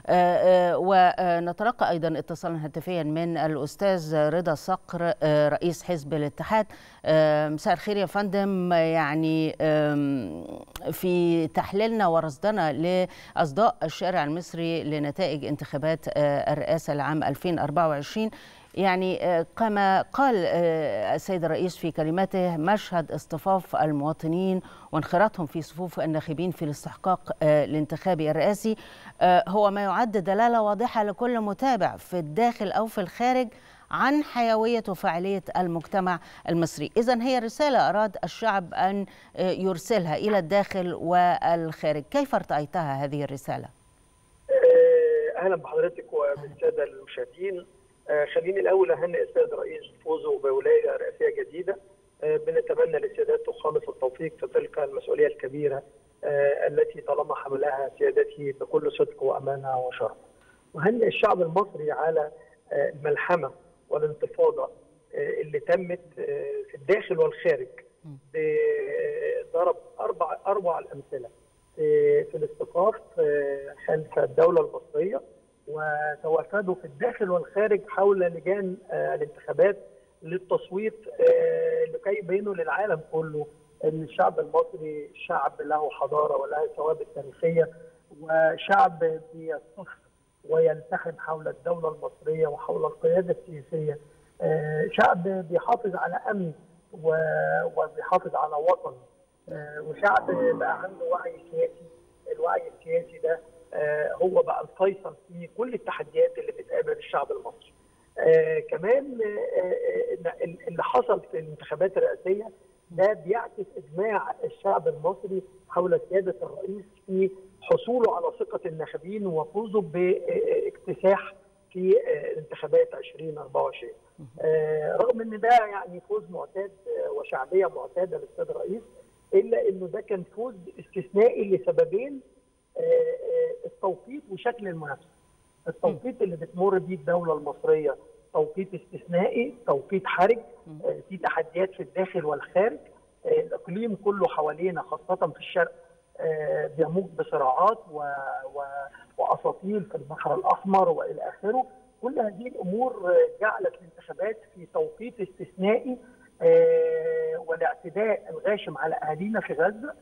ونتلقى أيضا اتصالا هاتفيا من الأستاذ رضا صقر رئيس حزب الاتحاد. مساء الخير يا فندم. يعني في تحليلنا ورصدنا لأصداء الشارع المصري لنتائج انتخابات الرئاسة لعام 2024، يعني كما قال السيد الرئيس في كلمته، مشهد اصطفاف المواطنين وانخراطهم في صفوف الناخبين في الاستحقاق الانتخابي الرئاسي هو ما يعد دلالة واضحة لكل متابع في الداخل أو في الخارج عن حيوية وفاعلية المجتمع المصري. إذن هي رسالة أراد الشعب أن يرسلها إلى الداخل والخارج. كيف ارتأيتها هذه الرسالة؟ أهلا بحضرتك وبالسادة المشاهدين. خليني الأول أهنئ السيد الرئيس بفوزه بولاية رئاسية جديدة. بنتمنى لسيادته خالص التوفيق في تلك المسؤولية الكبيرة التي طالما حملها سيادته بكل صدق وأمانة وشرف. وهنئ الشعب المصري على الملحمة والانتفاضة اللي تمت في الداخل والخارج. ضرب أروع الأمثلة في الاصطفاف خلف الدولة المصرية، وتوافدوا في الداخل والخارج حول لجان الانتخابات للتصويت لكي يبينوا للعالم كله ان الشعب المصري شعب له حضاره وله ثوابت تاريخيه، وشعب بيصف ويلتحم حول الدوله المصريه وحول القياده السياسيه، شعب بيحافظ على امن وبيحافظ على وطن، وشعب بقى عنده وعي سياسي. الوعي السياسي ده هو بقى الفيصل في كل التحديات اللي بتقابل الشعب المصري. كمان اللي حصل في الانتخابات الرئاسيه ده بيعكس اجماع الشعب المصري حول سياده الرئيس في حصوله على ثقه الناخبين وفوزه باكتساح في انتخابات 2024. رغم ان ده يعني فوز معتاد وشعبيه معتاده للسيد الرئيس، الا انه ده كان فوز استثنائي لسببين: التوقيت وشكل المنافسه. التوقيت اللي بتمر بيه الدوله المصريه توقيت استثنائي، توقيت حرج، في تحديات في الداخل والخارج. الاقليم كله حوالينا خاصه في الشرق بيموج بصراعات واساطيل في البحر الاحمر والى اخره. كل هذه الامور جعلت الانتخابات في توقيت استثنائي، والاعتداء الغاشم على اهالينا في غزه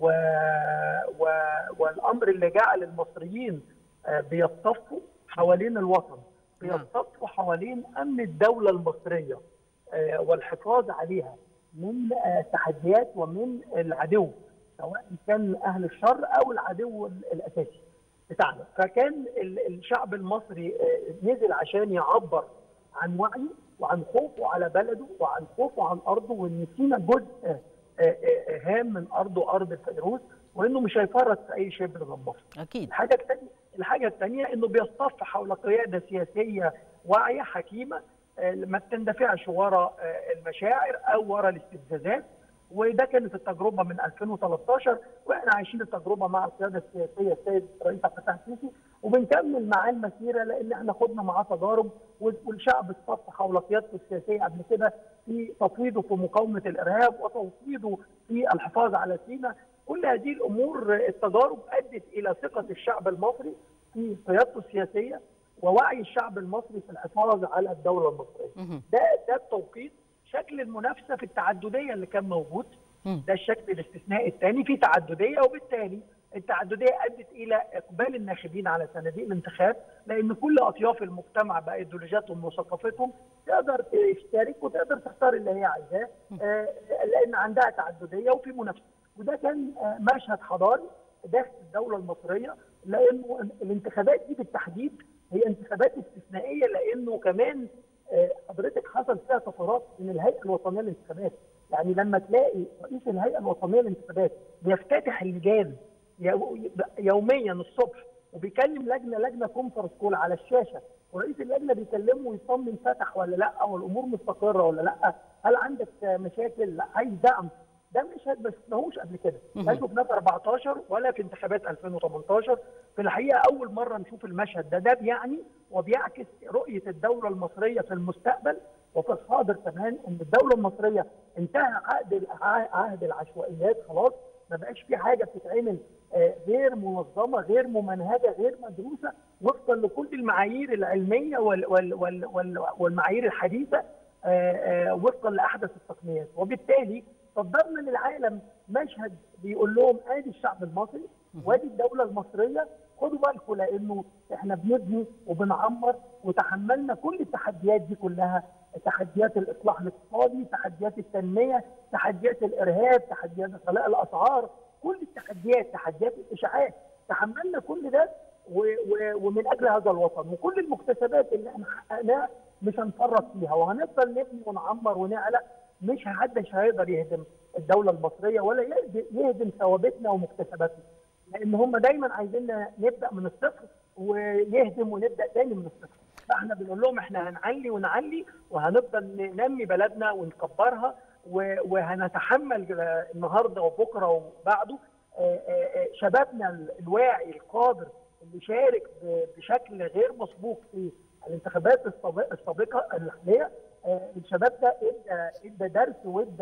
والامر اللي جعل المصريين بيصطفوا حوالين الوطن، بيصطفوا حوالين امن الدوله المصريه والحفاظ عليها من تحديات ومن العدو، سواء كان اهل الشر او العدو الاساسي بتاعنا. فكان الشعب المصري نزل عشان يعبر عن وعيه وعن خوفه على بلده وعن خوفه عن ارضه، وان سينا جزء هام من ارضه، ارض الفيروز، وانه مش هيفرط في اي شبر من مصر. اكيد. الحاجه الثانيه انه بيصطف حول قياده سياسيه واعيه حكيمه ما بتندفعش وراء المشاعر او وراء الاستفزازات. وده كانت التجربه من 2013، واحنا عايشين التجربه مع القياده السياسيه السيد الرئيس عبد الفتاح السيسي، وبنكمل معاه المسيره لان احنا خدنا معاه تجارب، والشعب اصطف حول قيادته السياسيه قبل كده في تفويضه في مقاومه الارهاب وتوطيده في الحفاظ على سيناء. كل هذه الامور التجارب ادت الى ثقه الشعب المصري في قيادته السياسيه ووعي الشعب المصري في الحفاظ على الدوله المصريه. ده التوقيت. شكل المنافسه في التعدديه اللي كان موجود، ده الشكل الاستثنائي الثاني في تعدديه، وبالتالي التعدديه ادت الى اقبال الناخبين على صناديق الانتخاب، لان كل اطياف المجتمع بايديولوجياتهم وثقافتهم تقدر تشترك وتقدر تختار اللي هي عايزاه، لان عندها تعدديه وفي منافسه. وده كان مشهد حضاري داخل الدوله المصريه، لانه الانتخابات دي بالتحديد هي انتخابات استثنائيه، لانه كمان حضرتك حصل فيها طفرات من الهيئه الوطنيه للانتخابات. يعني لما تلاقي رئيس الهيئه الوطنيه للانتخابات بيفتتح اللجان يوميا الصبح وبيكلم لجنه كونفرنس كول على الشاشه، ورئيس اللجنه بيكلمه ويطمن فتح ولا لا، والامور مستقره ولا لا، هل عندك مشاكل، لا عايز دعم. ده مشهد ما شفناهوش قبل كده، لا شفناه في 14 ولا في انتخابات 2018. في الحقيقه اول مره نشوف المشهد ده بيعني وبيعكس رؤيه الدوله المصريه في المستقبل وفي الحاضر كمان، ان الدوله المصريه انتهى عهد العشوائيات خلاص، ما بقاش في حاجه بتتعمل غير منظمه، غير ممنهجه، غير مدروسه وفقا لكل المعايير العلميه والمعايير الحديثه، وفقا لاحدث التقنيات. وبالتالي صدرنا للعالم مشهد بيقول لهم ادي الشعب المصري وادي الدوله المصريه، خدوا بالكم لانه احنا بنبني وبنعمر وتحملنا كل التحديات دي كلها، تحديات الاصلاح الاقتصادي، تحديات التنميه، تحديات الارهاب، تحديات غلاء الاسعار، كل التحديات، تحديات الاشاعات، تحملنا كل ده ومن اجل هذا الوطن، وكل المكتسبات اللي احنا حققناها مش هنفرط فيها، وهنفضل نبني ونعمر ونعلق. مش محدش هيقدر يهدم الدوله المصريه ولا يهدم ثوابتنا ومكتسباتنا، لان هم دايما عايزيننا نبدا من الصفر ويهدم ونبدا تاني من الصفر. فاحنا بنقول لهم احنا هنعلي ونعلي وهنفضل ننمي بلدنا ونكبرها، وهنتحمل النهارده وبكره وبعده. شبابنا الواعي القادر اللي شارك بشكل غير مسبوق في الانتخابات السابقه الحاليه، الشباب ده ادى درس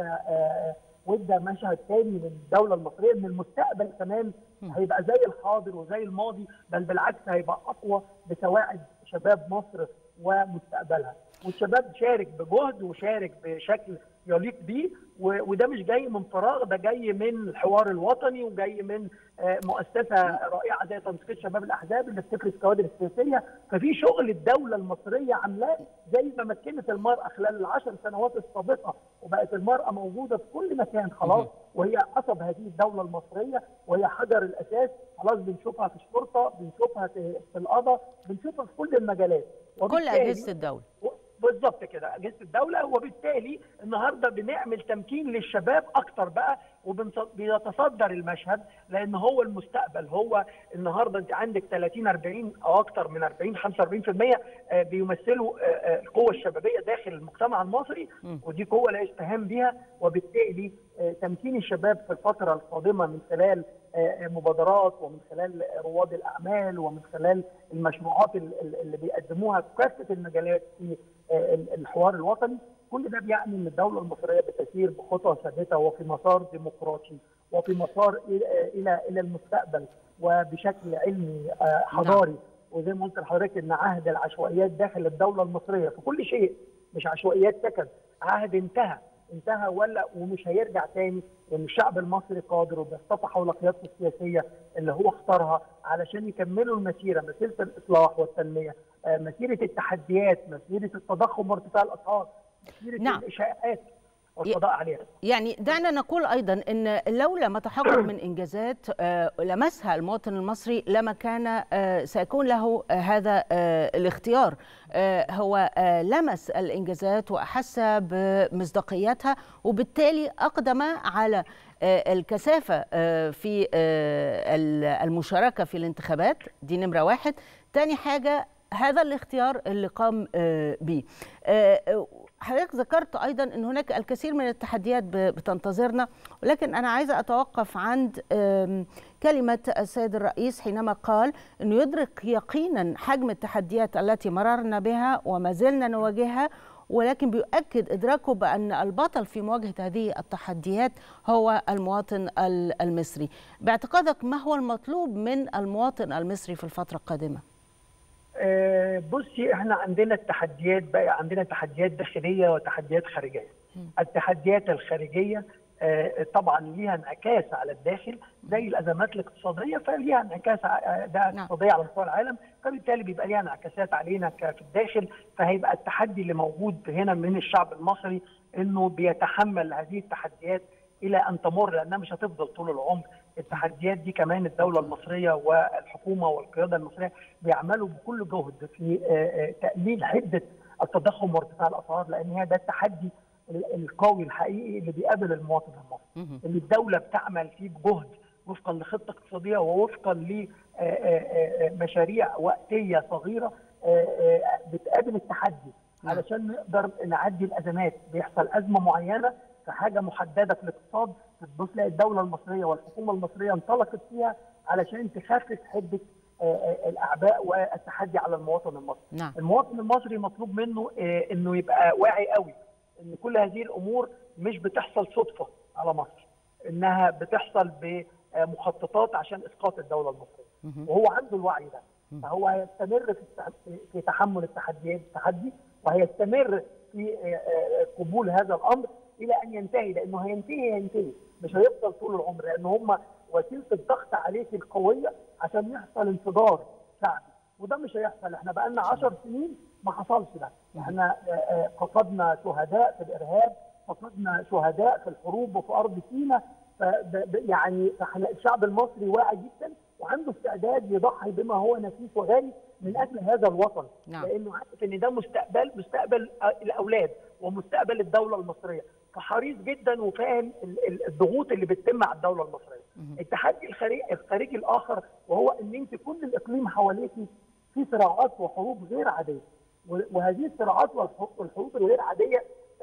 وادى مشهد ثاني للدوله المصريه، ان المستقبل كمان هيبقى زي الحاضر وزي الماضي، بل بالعكس هيبقى اقوى بسواعد شباب مصر ومستقبلها. والشباب شارك بجهد وشارك بشكل يليق بيه، وده مش جاي من فراغ، ده جاي من الحوار الوطني وجاي من مؤسسه رائعه زي تنسيق شباب الاحزاب اللي بتفرز الكوادر السياسيه. ففي شغل الدوله المصريه عاملاه زي ما مكنت المراه خلال ال10 سنوات السابقه، وبقت المراه موجوده في كل مكان خلاص، وهي عصب هذه الدوله المصريه، وهي حجر الاساس. خلاص بنشوفها في الشرطه، بنشوفها في القضاء، بنشوفها في كل المجالات، كل اجهزه الدوله. بالظبط كده، اجهزه الدوله. وبالتالي النهارده بنعمل تمكين للشباب اكتر بقى، وبيتصدر المشهد، لان هو المستقبل. هو النهارده انت عندك 30 40 او اكتر من 40 45% بيمثلوا القوه الشبابيه داخل المجتمع المصري، ودي قوه لا يستهان بها. وبالتالي تمكين الشباب في الفتره القادمه من خلال مبادرات، ومن خلال رواد الاعمال، ومن خلال المشروعات اللي بيقدموها في كافه المجالات في الحوار الوطني، كل ده بيعني ان الدوله المصريه بتسير بخطى ثابته وفي مسار ديمقراطي، وفي مسار الى المستقبل، وبشكل علمي حضاري. وزي ما قلت لحضرتك ان عهد العشوائيات داخل الدوله المصريه في كل شيء، مش عشوائيات سكن، عهد انتهى ومش هيرجع تاني، لان الشعب المصري قادر وبيصطفى حول قيادته السياسيه اللي هو اختارها علشان يكملوا المسيره، مسيره الاصلاح والتنميه، مسيره التحديات، مسيره التضخم وارتفاع الاسعار، مسيره الاشاعات والقضاء عليها. يعني دعنا نقول ايضا ان لولا ما تحقق من انجازات لمسها المواطن المصري لما كان سيكون له هذا الاختيار. هو لمس الانجازات واحس بمصداقيتها، وبالتالي اقدم على الكثافه في المشاركه في الانتخابات. دي نمره واحد. تاني حاجه هذا الاختيار اللي قام به. حضرتك ذكرت ايضا ان هناك الكثير من التحديات بتنتظرنا، ولكن انا عايزه اتوقف عند كلمه السيد الرئيس حينما قال انه يدرك يقينا حجم التحديات التي مررنا بها وما زلنا نواجهها، ولكن بيؤكد ادراكه بان البطل في مواجهه هذه التحديات هو المواطن المصري. باعتقادك ما هو المطلوب من المواطن المصري في الفتره القادمه؟ بصي، احنا عندنا التحديات بقى، عندنا تحديات داخليه وتحديات خارجيه. التحديات الخارجيه طبعا ليها انعكاس على الداخل زي الازمات الاقتصاديه، فليها انعكاس ده اقتصاديه على مستوى العالم، فبالتالي بيبقى ليها انعكاسات علينا في الداخل. فهيبقى التحدي اللي موجود هنا من الشعب المصري انه بيتحمل هذه التحديات الى ان تمر، لانها مش هتفضل طول العمر. التحديات دي كمان الدوله المصريه والحكومه والقياده المصريه بيعملوا بكل جهد في تقليل حده التضخم وارتفاع الاسعار، لان هي ده التحدي القوي الحقيقي اللي بيقابل المواطن المصري، اللي الدوله بتعمل فيه بجهد وفقا لخطه اقتصاديه ووفقا لمشاريع وقتيه صغيره بتقابل التحدي علشان نقدر نعدي الازمات. بيحصل ازمه معينه في حاجه محدده في الاقتصاد، بتبص تلاقي الدوله المصريه والحكومه المصريه انطلقت فيها علشان تخفف حده الاعباء والتحدي على المواطن المصري. المواطن المصري مطلوب منه انه يبقى واعي قوي ان كل هذه الامور مش بتحصل صدفه على مصر، انها بتحصل مخططات عشان اسقاط الدوله المصريه، وهو عنده الوعي ده. فهو هيستمر في تحمل التحدي، وهيستمر في قبول هذا الامر الى ان ينتهي، لانه هينتهي مش هيفضل طول العمر، لان هم وسيله الضغط عليك القويه عشان يحصل انفجار شعبي، وده مش هيحصل. احنا بقى لنا 10 سنين ما حصلش ده. احنا فقدنا شهداء في الارهاب، فقدنا شهداء في الحروب وفي ارض سيناء. يعني فاحنا الشعب المصري واعي جدا وعنده استعداد يضحي بما هو نفيس وغالي من اجل هذا الوطن. نعم. لانه عارف ان ده مستقبل الاولاد ومستقبل الدوله المصريه، فحريص جدا وفاهم الضغوط اللي بتتم على الدوله المصريه. التحدي الخارجي الاخر وهو ان انت كل الاقليم حواليكي في صراعات وحروب غير عاديه، وهذه الصراعات والحروب الغير عاديه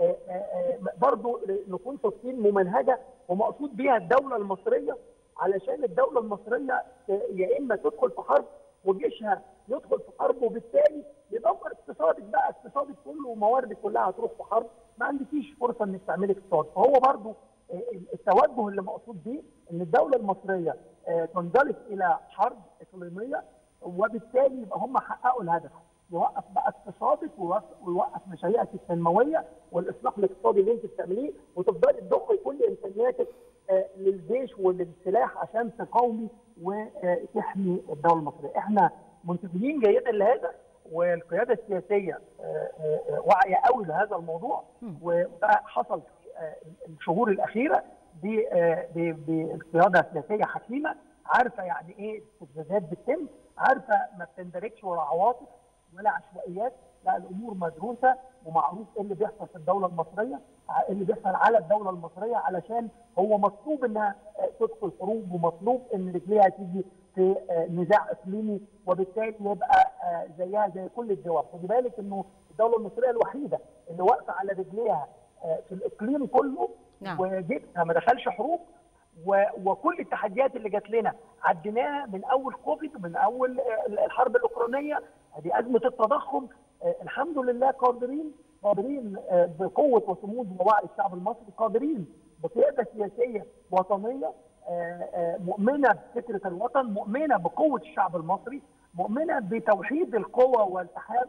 برضو نكون صادقين ممنهجه ومقصود بها الدوله المصريه، علشان الدوله المصريه يا اما تدخل في حرب وجيشها يدخل في حرب، وبالتالي يدمر اقتصادك بقى، اقتصادك كله ومواردك كلها هتروح في حرب، ما عندكيش فرصه انك تعملي اقتصاد. فهو برضو التوجه اللي مقصود بيه ان الدوله المصريه تنزلق الى حرب اقليميه، وبالتالي يبقى هم حققوا الهدف، يوقف بقى اقتصادك ويوقف مشاريعك التنمويه والاصلاح الاقتصادي اللي انت بتعمليه، وتفضلي تضخي كل امكانياتك للجيش وللسلاح عشان تقاومي وتحمي الدوله المصريه. احنا منتبهين جيدا لهذا، والقياده السياسيه واعيه قوي لهذا الموضوع، وده حصل في الشهور الاخيره بالقياده السياسيه حكيمه، عارفه يعني ايه استفزازات بتتم، عارفه ما بتندرجش ورا عواطف ولا عشوائيات، لا الامور مدروسه ومعروف ايه اللي بيحصل في الدوله المصريه، ايه اللي بيحصل على الدوله المصريه، علشان هو مطلوب انها تدخل حروب، ومطلوب ان رجليها تيجي في نزاع اقليمي، وبالتالي يبقى زيها زي كل الدول. خدي بالك انه الدوله المصريه الوحيده اللي واقفه على رجليها في الاقليم كله، نعم. وجبتها ما دخلش حروب، وكل التحديات اللي جات لنا عديناها من اول كوفيد ومن اول الحرب الاوكرانيه، هذه ازمه التضخم. الحمد لله قادرين بقوه وصمود ووعي الشعب المصري، قادرين بقياده سياسيه وطنيه مؤمنه بفكره الوطن، مؤمنه بقوه الشعب المصري، مؤمنه بتوحيد القوى والاتحاد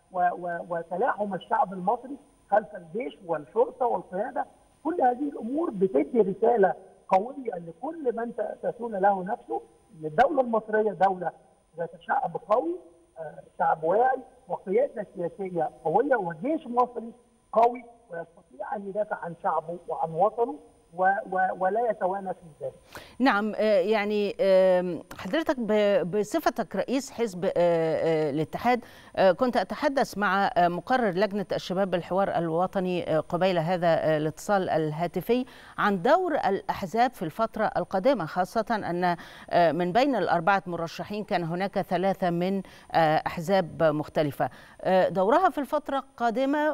وتلاحم الشعب المصري خلف الجيش والشرطه والقياده. كل هذه الامور بتدي رساله قويه لكل من تسول له نفسه ان الدوله المصريه دوله ذات شعب قوي، شعب واعي، وقياده سياسيه قويه، وجيش مصري قوي ويستطيع ان يدافع عن شعبه وعن وطنه ولا يتوانى في ذلك. نعم، يعني حضرتك بصفتك رئيس حزب الاتحاد كنت أتحدث مع مقرر لجنة الشباب بالحوار الوطني قبيل هذا الاتصال الهاتفي عن دور الأحزاب في الفترة القادمة، خاصة أن من بين الأربعة مرشحين كان هناك 3 من أحزاب مختلفة، دورها في الفترة القادمة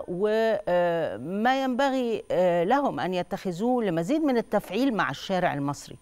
وما ينبغي لهم أن يتخذوه لمزيد من التفعيل مع الشارع المصري.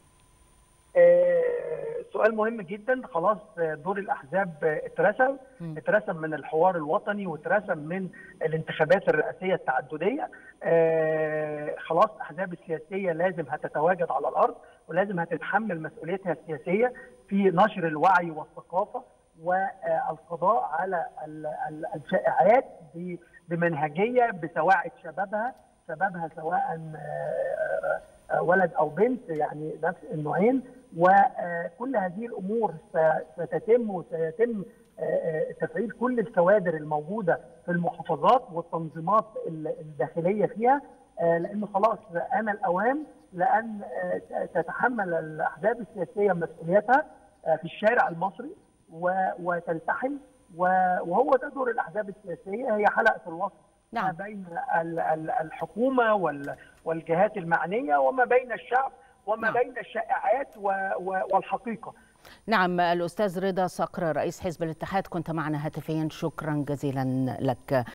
سؤال مهم جدا. خلاص دور الاحزاب اترسم من الحوار الوطني، واترسم من الانتخابات الرئاسيه التعدديه. خلاص الاحزاب السياسيه لازم هتتواجد على الارض، ولازم هتتحمل مسؤوليتها السياسيه في نشر الوعي والثقافه والقضاء على الشائعات بمنهجيه بسواعد شبابها سواء ولد او بنت، يعني نفس النوعين. وكل هذه الامور وسيتم تفعيل كل الكوادر الموجوده في المحافظات والتنظيمات الداخليه فيها، لانه خلاص آن الاوان لان تتحمل الاحزاب السياسيه مسؤوليتها في الشارع المصري وتلتحم، وهو ده دور الاحزاب السياسيه، هي حلقه الوصل ما بين الحكومه والجهات المعنيه وما بين الشعب وما بين الشائعات والحقيقه. نعم، الأستاذ رضا صقر رئيس حزب الاتحاد كنت معنا هاتفيا، شكرا جزيلا لك.